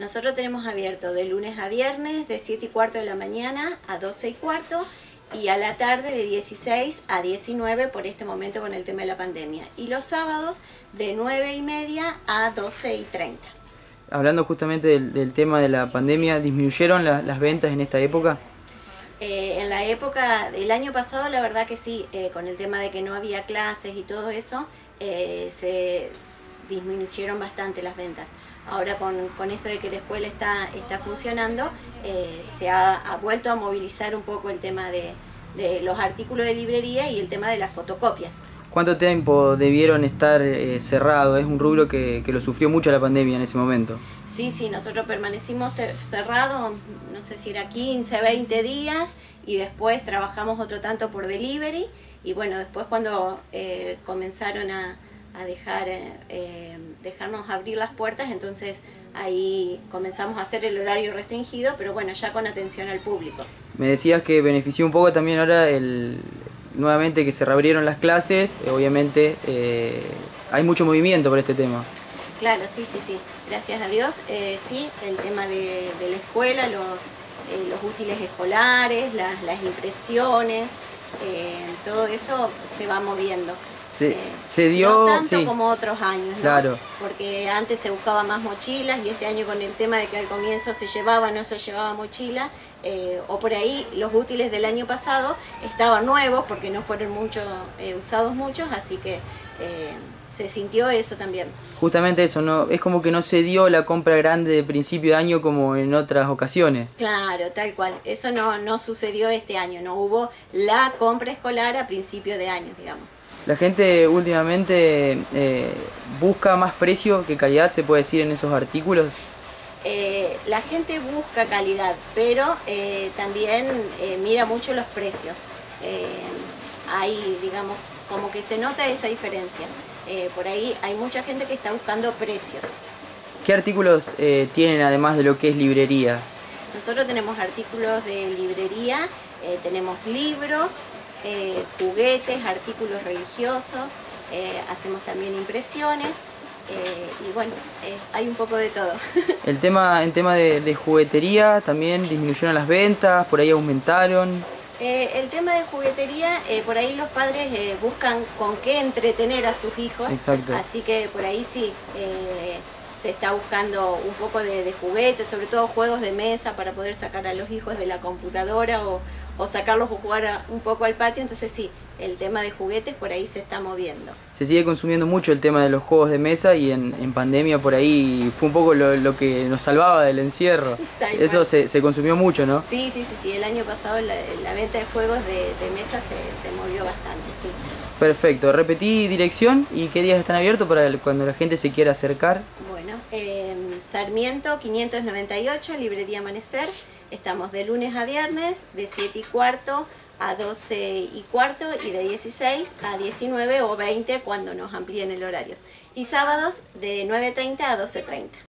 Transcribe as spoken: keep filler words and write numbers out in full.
Nosotros tenemos abierto de lunes a viernes de siete y cuarto de la mañana a doce y cuarto y a la tarde de dieciséis a diecinueve por este momento con el tema de la pandemia. Y los sábados de nueve y media a doce y treinta. Hablando justamente del, del tema de la pandemia, ¿disminuyeron la, las ventas en esta época? Eh, en la época del año pasado, la verdad que sí, eh, con el tema de que no había clases y todo eso, eh, se disminuyeron bastante las ventas. Ahora con, con esto de que la escuela está, está funcionando, eh, se ha, ha vuelto a movilizar un poco el tema de, de los artículos de librería y el tema de las fotocopias. ¿Cuánto tiempo debieron estar eh, cerrados? Es un rubro que, que lo sufrió mucho la pandemia en ese momento. Sí, sí, nosotros permanecimos cerrados, no sé si era quince, veinte días, y después trabajamos otro tanto por delivery, y bueno, después cuando eh, comenzaron a, a dejar, eh, dejarnos abrir las puertas, entonces ahí comenzamos a hacer el horario restringido, pero bueno, ya con atención al público. Me decías que benefició un poco también ahora el... nuevamente que se reabrieron las clases, obviamente eh, hay mucho movimiento por este tema. Claro, sí, sí, sí, gracias a Dios, eh, sí, el tema de, de la escuela, los, eh, los útiles escolares, las, las impresiones, eh, todo eso se va moviendo. Se, eh, se dio... No tanto sí, como otros años, ¿no? Claro. Porque antes se buscaba más mochilas y este año con el tema de que al comienzo se llevaba, no se llevaba mochila, eh, o por ahí los útiles del año pasado estaban nuevos porque no fueron mucho, eh, usados muchos, así que eh, se sintió eso también. Justamente eso, no es como que no se dio la compra grande de principio de año como en otras ocasiones. Claro, tal cual. Eso no, no sucedió este año, no hubo la compra escolar a principio de año, digamos. La gente últimamente eh, busca más precio que calidad, se puede decir, en esos artículos. Eh, la gente busca calidad, pero eh, también eh, mira mucho los precios. Eh, hay, digamos, como que se nota esa diferencia. Eh, por ahí hay mucha gente que está buscando precios. ¿Qué artículos eh, tienen además de lo que es librería? Nosotros tenemos artículos de librería, eh, tenemos libros, eh, juguetes, artículos religiosos, eh, hacemos también impresiones. Eh, y bueno, eh, hay un poco de todo. El tema, en tema de, de juguetería, también disminuyeron las ventas, por ahí aumentaron. Eh, el tema de juguetería, eh, por ahí los padres eh, buscan con qué entretener a sus hijos. Exacto. Así que por ahí sí, eh, se está buscando un poco de, de juguetes, sobre todo juegos de mesa para poder sacar a los hijos de la computadora o, o sacarlos a jugar a, un poco al patio. Entonces sí, el tema de juguetes por ahí se está moviendo. Se sigue consumiendo mucho el tema de los juegos de mesa y en, en pandemia por ahí fue un poco lo, lo que nos salvaba del encierro. Eso se, se consumió mucho, ¿no? Sí, sí, sí, sí. El año pasado la, la venta de juegos de, de mesa se, se movió bastante, sí. Perfecto. Repetí dirección y qué días están abiertos para el, cuando la gente se quiera acercar. Bueno, eh, Sarmiento quinientos noventa y ocho, Librería Amanecer. Estamos de lunes a viernes, de siete y cuarto a doce y cuarto y de dieciséis a diecinueve o veinte cuando nos amplíen el horario. Y sábados de nueve y treinta a doce y treinta.